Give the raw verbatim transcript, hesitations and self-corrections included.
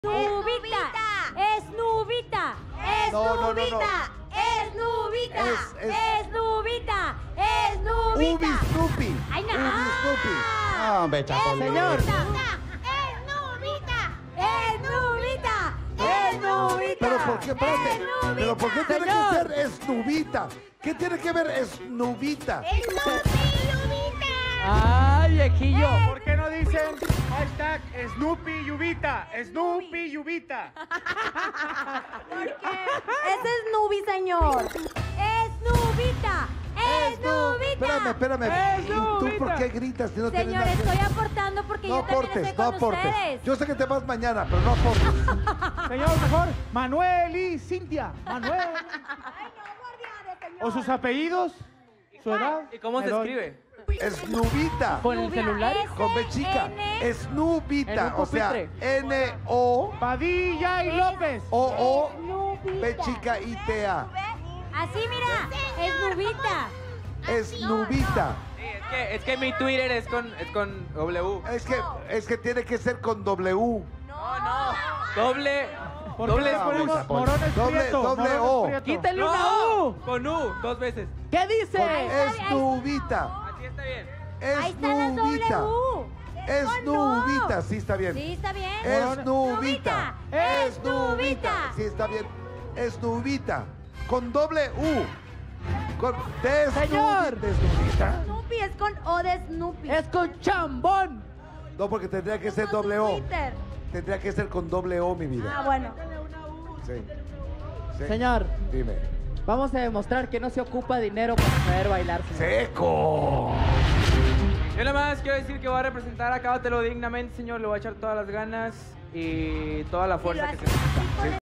Nubita. Es Nubita. Es No, no, no, no. Nubita. Es Nubita. Es- es- Es Nubita. Es Nubita. Ubi Snoopy. Ay, no. Ubi Snoopy. No, hombre, chapo. Señor. ¡Es Nubita! Es Nubita. Es Nubita. Pero ¿por qué? Espérate. Es Nubita. Pero ¿por qué tiene Señor. que ser Snubita? ¿Qué tiene que ver Snubita? ¡Es Nubita! ¡Ay, viejillo! ¿Por qué no dicen hashtag Snoopy Yubita? Snoopy Yubita. Ese es Nubi, señor. Es Nubita. Es Nubita. Espérame, espérame. Es ¿Y tú por Nubita. qué gritas si no tienes Señor, nada que- estoy aportando porque No yo también aportes, estoy no con aportes. ustedes. Yo sé que te vas mañana, pero no aportes. Señor, mejor Manuel y Cintia. Manuel. Ay, no, guardianes, señor. ¿O sus apellidos? ¿Su edad? ¿Y cómo Me se doy. escribe? Snubita. ¿Con el Nubia, celular? S Con B chica. N Snubita. En un O sea, pupitre. N O Padilla y López. O O Nubita. B chica I T A. Así, mira. Es Nubita. Snubita. Sí, es que, es que mi Twitter es con, es con W. Es que, es que tiene que ser con W. No, no. Doble. ¿Por qué Doble le ponemos U. Morones Doble- Prieto? doble Morones O. Prieto. ¡Quítale una U! Con U, dos veces. está ¿Qué bien, dice? ahí Snubita. Así está bien. Ahí están las Snubita. W. Es con Snubita. no. Sí, está bien. Sí, está bien. Snubita. Es Snubita. Nubita. Sí, está bien. Snubita. Con doble U. Con de Señor. Snubi- de Snubita. Snoopy es con O de Snoopy. Es con chambón. No, porque tendría que ser Con doble su O. Twitter. Tendría que ser con doble O, mi vida. Ah, bueno. Sí. Sí. Señor, Dime. vamos a demostrar que no se ocupa dinero para saber bailar. señor. ¡Seco! Yo nada más quiero decir que voy a representar a Cábatelo dignamente, señor. Le voy a echar todas las ganas y toda la Y lo fuerza que hace se necesita. así con